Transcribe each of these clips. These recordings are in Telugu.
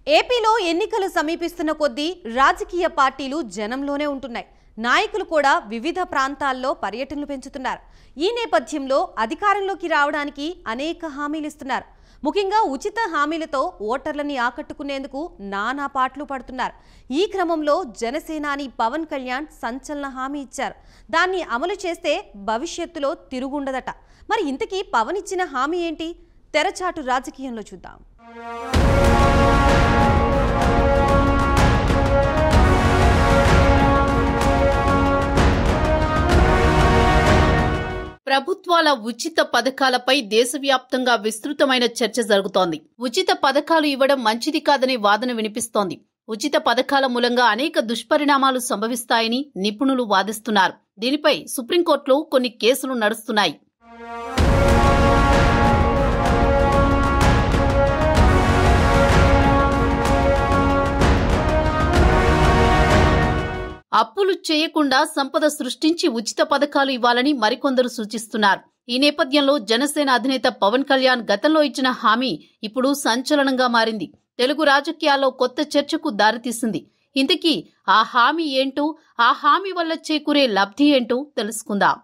ఏపీలో ఎన్నికలు సమీపిస్తున్న కొద్దీ రాజకీయ పార్టీలు జనంలోనే ఉంటున్నాయి. నాయకులు కూడా వివిధ ప్రాంతాల్లో పర్యటనలు పెంచుతున్నారు. ఈ నేపథ్యంలో అధికారంలోకి రావడానికి అనేక హామీలు ఇస్తున్నారు. ముఖ్యంగా ఉచిత హామీలతో ఓటర్లని ఆకట్టుకునేందుకు నానా పాటలు పడుతున్నారు. ఈ క్రమంలో జనసేనాని పవన్ కళ్యాణ్ సంచలన హామీ ఇచ్చారు. దాన్ని అమలు చేస్తే భవిష్యత్తులో తిరుగుండదట. మరి ఇంతకీ పవన్ ఇచ్చిన హామీ ఏంటి? తెరచాటు రాజకీయంలో చూద్దాం. ప్రభుత్వాల ఉచిత పథకాలపై దేశవ్యాప్తంగా విస్తృతమైన చర్చ జరుగుతోంది. ఉచిత పథకాలు ఇవ్వడం మంచిది కాదనే వాదన వినిపిస్తోంది. ఉచిత పథకాల మూలంగా అనేక దుష్పరిణామాలు సంభవిస్తాయని నిపుణులు వాదిస్తున్నారు. దీనిపై సుప్రీంకోర్టులో కొన్ని కేసులు నడుస్తున్నాయి. అప్పులు చేయకుండా సంపద సృష్టించి ఉచిత పథకాలు ఇవ్వాలని మరికొందరు సూచిస్తున్నారు. ఈ నేపథ్యంలో జనసేన అధినేత పవన్ కళ్యాణ్ గతంలో ఇచ్చిన హామీ ఇప్పుడు సంచలనంగా మారింది. తెలుగు రాజకీయాల్లో కొత్త చర్చకు దారితీసింది. ఇంతకీ ఆ హామీ ఏంటో, ఆ హామీ వల్ల చేకూరే లబ్ధి ఏంటో తెలుసుకుందాం.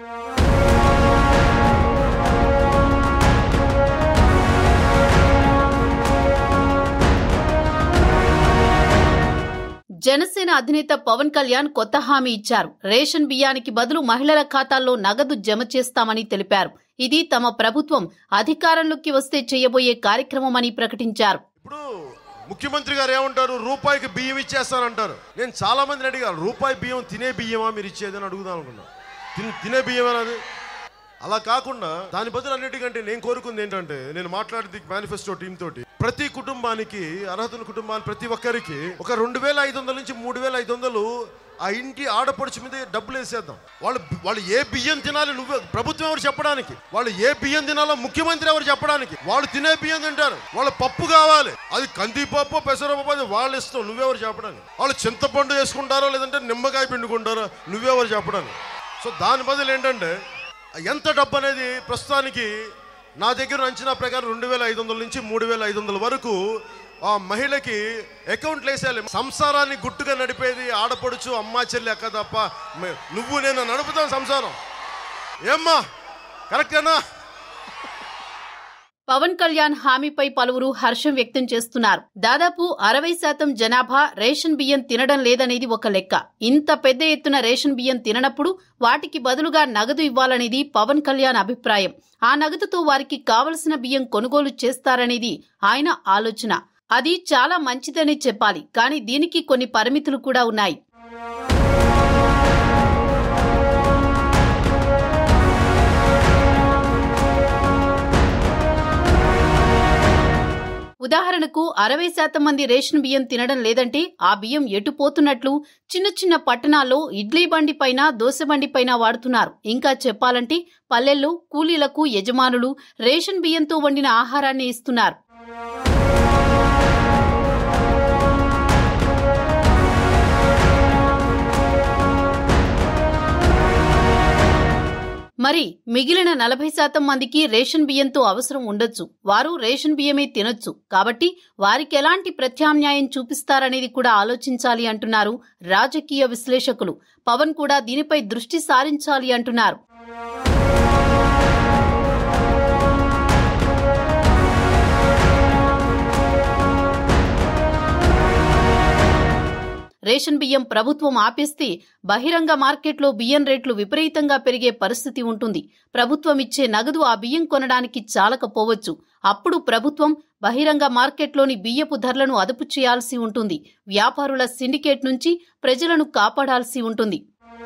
జనసేన అధినేత పవన్ కళ్యాణ్ కొత్త హామీ ఇచ్చారు. రేషన్ బియ్యానికి బదులు మహిళల ఖాతాల్లో నగదు జమ చేస్తామని తెలిపారు. ఇది తమ ప్రభుత్వం అధికారంలోకి వస్తే చేయబోయే కార్యక్రమమని ప్రకటించారు. ఇప్పుడు ముఖ్యమంత్రి గారు ఏమంటారు? రూపాయికి బియ్యం ఇచ్చేస్తానంటారు. నేను చాలా మందిని అడిగాను, రూపాయి బియ్యం తినే బియ్యమా మీరు ఇచ్చేదని అడుగుదాం అనుకున్నా. తినే బియ్యం అనేది అలా కాకుండా దాని బదులు అన్నిటికంటే నేను కోరుకుంది ఏంటంటే, నేను మాట్లాడింది మేనిఫెస్టో టీమ్ తోటి, ప్రతి కుటుంబానికి, అర్హతల కుటుంబానికి ప్రతి ఒక్కరికి ఒక 2500 నుంచి 3500 ఆ ఇంటి ఆడపడుచు మీద డబ్బులు వేసేద్దాం. వాళ్ళు ఏ బియ్యం తినాలి నువ్వు ప్రభుత్వం ఎవరు చెప్పడానికి, వాళ్ళు ఏ బియ్యం తినాలో ముఖ్యమంత్రి ఎవరు చెప్పడానికి. వాళ్ళు తినే బియ్యం తింటారు. వాళ్ళ పప్పు కావాలి, అది కందిపప్పు పెసరపప్పు అది వాళ్ళ ఇష్టం, నువ్వెవరు చెప్పడానికి. వాళ్ళు చింతపండు వేసుకుంటారో లేదంటే నిమ్మకాయ పిండుకుంటారో నువ్వెవరు చెప్పడానికి. సో దాని బదులు ఏంటంటే, ఎంత డబ్బు అనేది ప్రస్తుతానికి నా దగ్గర అంచనా ప్రకారం 2500 నుంచి 3500 వరకు ఆ మహిళకి అకౌంట్లు వేసేయాలి. సంసారాన్ని గుట్టుగా నడిపేది ఆడపడుచు, అమ్మా చెల్లి అక్క తప్ప నువ్వు నేను నడుపుతాం సంసారం. ఏమ్మా కరెక్టేనా? పవన్ కళ్యాణ్ హామీపై పలువురు హర్షం వ్యక్తం చేస్తున్నారు. దాదాపు 60% జనాభా రేషన్ బియ్యం తినడం లేదనేది ఒక లెక్క. ఇంత పెద్ద ఎత్తున రేషన్ బియ్యం తిననప్పుడు వాటికి బదులుగా నగదు ఇవ్వాలనేది పవన్ కళ్యాణ్ అభిప్రాయం. ఆ నగదుతో వారికి కావలసిన బియ్యం కొనుగోలు చేస్తారనేది ఆయన ఆలోచన. అది చాలా మంచిదనే చెప్పాలి. కానీ దీనికి కొన్ని పరిమితులు కూడా ఉన్నాయి. ఉదాహరణకు 60% మంది రేషన్ బియ్యం తినడం లేదంటే ఆ బియ్యం ఎటుపోతున్నట్లు? చిన్న చిన్న పట్టణాల్లో ఇడ్లీ బండి పైన, దోశ బండి పైన వాడుతున్నారు. ఇంకా చెప్పాలంటే పల్లెల్లో కూలీలకు యజమానులు రేషన్ బియ్యంతో వండిన ఆహారాన్ని ఇస్తున్నారు. మరి మిగిలిన 40% మందికి రేషన్ బియ్యంతో అవసరం ఉండొచ్చు. వారు రేషన్ బియ్యమే తినొచ్చు. కాబట్టి వారికి ఎలాంటి ప్రత్యామ్నాయం చూపిస్తారనేది కూడా ఆలోచించాలి అంటున్నారు రాజకీయ విశ్లేషకులు. పవన్ కూడా దీనిపై దృష్టి సారించాలి అంటున్నారు. రేషన్ బియ్యం ప్రభుత్వం ఆపేస్తే బహిరంగ మార్కెట్లో బియ్యం రేట్లు విపరీతంగా పెరిగే పరిస్థితి ఉంటుంది. ప్రభుత్వం ఇచ్చే నగదు ఆ బియ్యం కొనడానికి చాలకపోవచ్చు. అప్పుడు ప్రభుత్వం బహిరంగ మార్కెట్లోని బియ్యపు ధరలను అదుపు చేయాల్సి ఉంటుంది. వ్యాపారుల సిండికేట్ నుంచి ప్రజలను కాపాడాల్సి ఉంటుంది.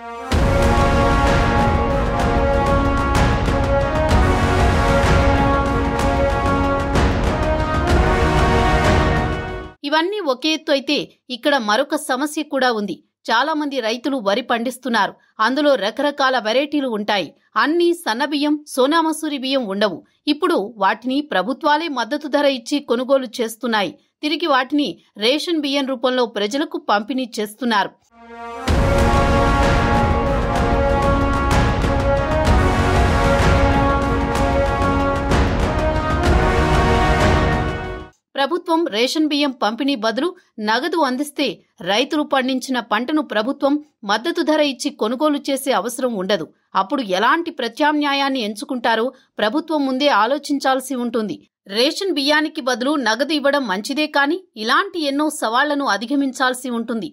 ఇవన్నీ ఒకే ఎత్తు అయితే ఇక్కడ మరొక సమస్య కూడా ఉంది. చాలా మంది రైతులు వరి పండిస్తున్నారు. అందులో రకరకాల వెరైటీలు ఉంటాయి. అన్నీ సన్నబియ్యం, సోనామసూరి బియ్యం ఉండవు. ఇప్పుడు వాటిని ప్రభుత్వాలే మద్దతు ధర ఇచ్చి కొనుగోలు చేస్తున్నాయి. తిరిగి వాటిని రేషన్ బియ్యం రూపంలో ప్రజలకు పంపిణీ చేస్తున్నారు. ప్రభుత్వం రేషన్ బియ్యం పంపిణీ బదులు నగదు అందిస్తే రైతులు పండించిన పంటను ప్రభుత్వం మద్దతు ధర ఇచ్చి కొనుగోలు చేసే అవసరం ఉండదు. అప్పుడు ఎలాంటి ప్రత్యామ్నాయాన్ని ఎంచుకుంటారో ప్రభుత్వం ముందే ఆలోచించాల్సి ఉంటుంది. రేషన్ బియ్యానికి బదులు నగదు ఇవ్వడం మంచిదే, కానీ ఇలాంటి ఎన్నో సవాళ్లను అధిగమించాల్సి ఉంటుంది.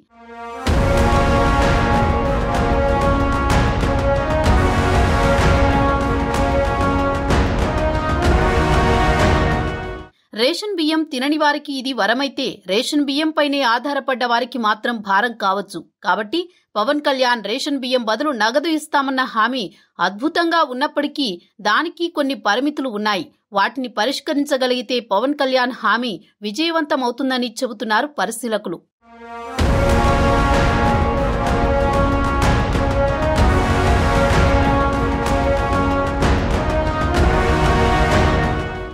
రేషన్ బియ్యం తినని వారికి ఇది వరమైతే రేషన్ బియ్యంపైనే ఆధారపడ్డ వారికి మాత్రం భారం కావచ్చు. కాబట్టి పవన్ కళ్యాణ్ రేషన్ బియ్యం బదులు నగదు ఇస్తామన్న హామీ అద్భుతంగా ఉన్నప్పటికీ దానికి కొన్ని పరిమితులు ఉన్నాయి. వాటిని పరిష్కరించగలిగితే పవన్ కళ్యాణ్ హామీ విజయవంతమవుతుందని చెబుతున్నారు పరిశీలకులు.